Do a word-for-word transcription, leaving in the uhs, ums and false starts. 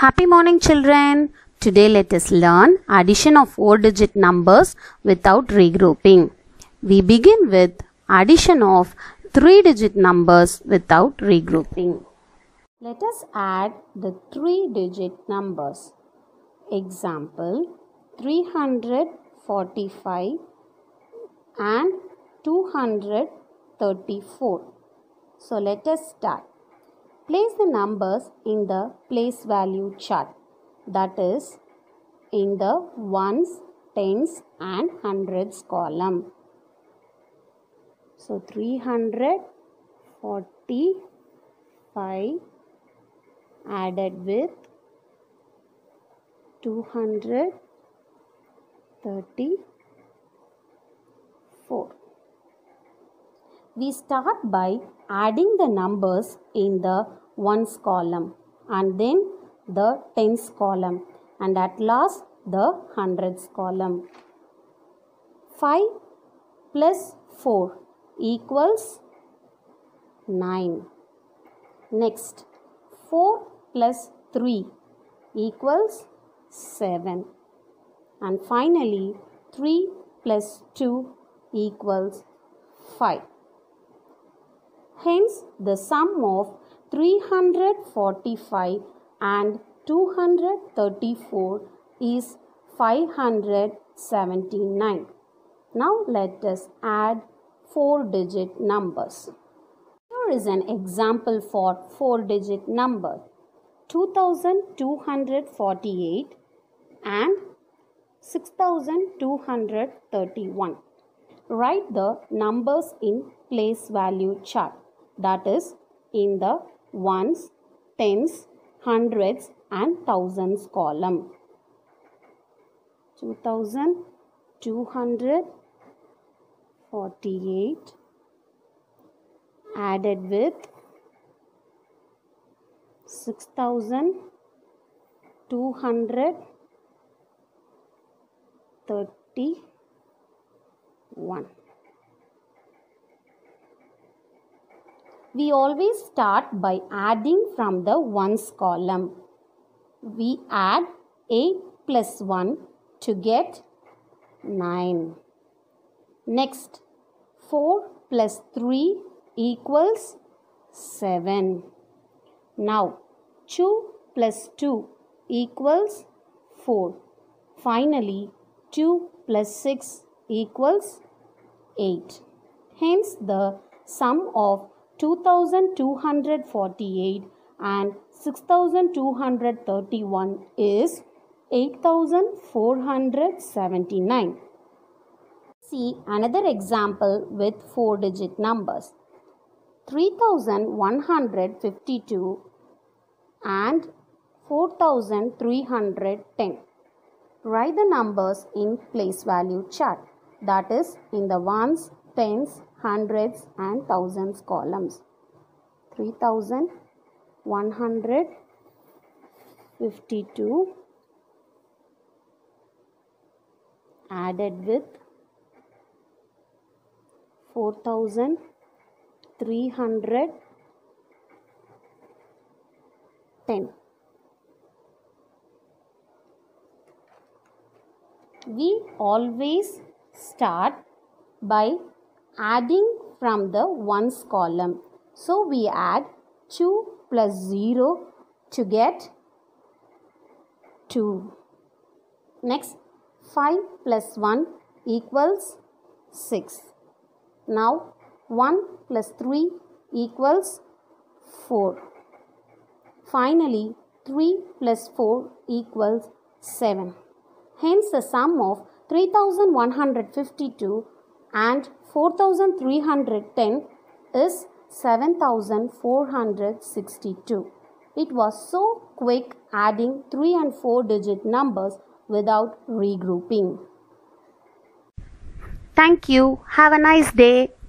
Happy morning, children. Today let us learn addition of four-digit numbers without regrouping. We begin with addition of three-digit numbers without regrouping. Let us add the three-digit numbers. Example, three hundred forty-five and two hundred thirty-four. So let us start. Place the numbers in the place value chart, that is in the ones, tens and hundreds column. So three hundred forty-five added with two hundred thirty-four. We start by adding the numbers in the ones column and then the tens column and at last the hundreds column. five plus four equals nine. Next, four plus three equals seven. And finally, three plus two equals five. Hence, the sum of three hundred forty-five and two hundred thirty-four is five hundred seventy-nine. Now, let us add four-digit numbers. Here is an example for four-digit number. two thousand two hundred forty-eight and six thousand two hundred thirty-one. Write the numbers in place value chart, that is in the ones, tens, hundreds and thousands column. two thousand two hundred forty-eight added with six thousand two hundred thirty-one. We always start by adding from the ones column. We add eight plus one to get nine. Next, four plus three equals seven. Now, two plus two equals four. Finally, two plus six equals eight. Hence, the sum of two thousand two hundred forty-eight and six thousand two hundred thirty-one is eight thousand four hundred seventy-nine. See another example with four-digit numbers. three thousand one hundred fifty-two and four thousand three hundred ten. Write the numbers in place value chart, that is in the ones, tens, hundreds and thousands columns. three thousand one hundred fifty-two added with four thousand three hundred ten. We always start by adding from the ones column. So we add two plus zero to get two. Next, five plus one equals six. Now, one plus three equals four. Finally, three plus four equals seven. Hence, the sum of three thousand one hundred fifty-two and four thousand three hundred ten is seven thousand four hundred sixty-two. It was so quick adding three and four digit numbers without regrouping. Thank you. Have a nice day.